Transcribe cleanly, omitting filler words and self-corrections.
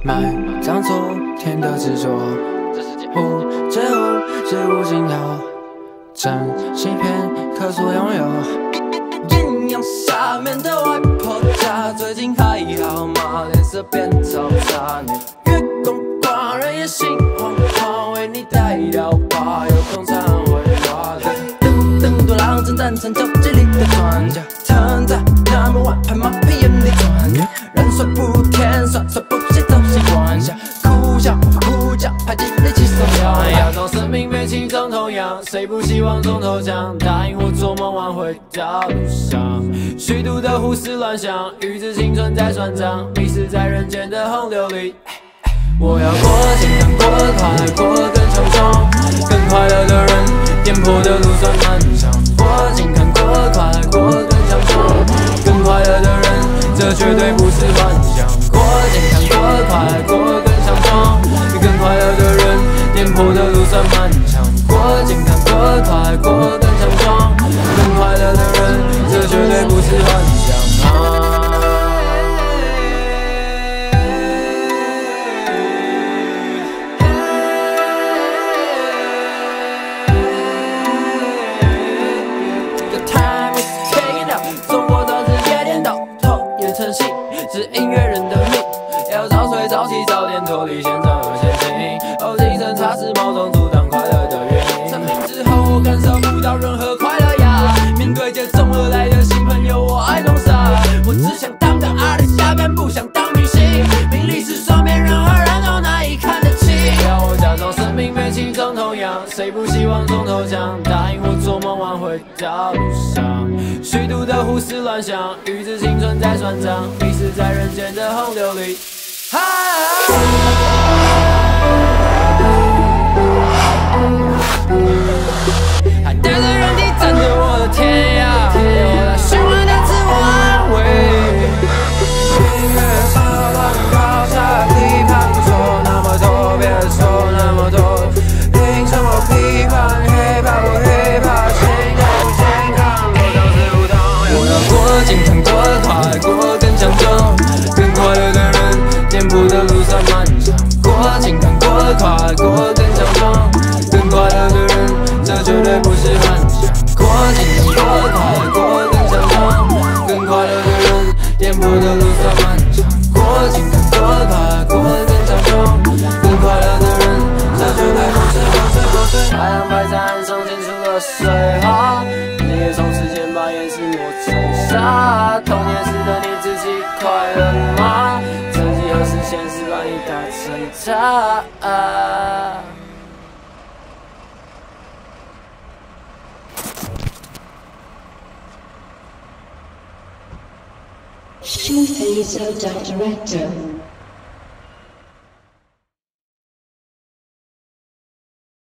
埋葬昨天的执着，最后是无尽头，珍惜片刻所拥有。阴阳下面的外婆家，最近还好吗？脸色变超差，月光光，人也心慌慌，为你带掉吧，有空才会挂的。灯多浪正赞成交际里的专家，躺在number one拍马屁眼里专家，人帅不甜，帅不写都习惯下，哭笑呼叫排挤力气松摇。要找生命没其中同样，谁不希望中头奖？答应我做梦晚回到路上，虚度的胡思乱想，预知青春在算账，迷失在人间的洪流里。我要过健康，过得快，过得更强壮，更快乐的人，颠簸的路算漫长。过健康，过得快，过得更强壮，更快乐的人，这绝对不是幻想。过健康，过得快，过得更强壮，更快乐的人，颠簸的路算漫长。过健康，过得快，过得更强壮，更快乐的人，这绝对不是幻想。是音乐人的命，要早睡早起，早点脱离现状和陷阱。哦，精神差是某种阻挡快乐的原因。生病之后，我感受不到任何快乐呀。面对接踵而来的新朋友，我爱装傻。我只想当个 artist， 压根不想当明星。名利是双面人，和人都难以看得清。要我假装生命没其中同样，谁不希望中头奖？答应我做梦晚回到路上，虚度的胡思乱想，预知青春在算账，迷失在人间的洪流里。还带着人体占着我的天涯，我在循环的自我安慰。音乐好乱高下，批判不错，那么多别说那么多，凭什么批判黑怕不黑怕？健康不健康，我都是不同。我要过健康，过得快，过得更强壮，更快乐的人，颠簸的路算漫长。过健康，过得快，过得更强壮，更快乐的人，这绝对不是幻想。过健康，过得快，过得更强壮，更快乐的人，颠簸的路算漫长。过健康，过得快，过得更强壮，更快乐的人，这绝对不是过水。太阳摆在岸上，溅出了水花，你也从时间把眼屎磨成沙。童年时的你自己快乐吗？曾几何时，现实把你打成渣。 Shoot Director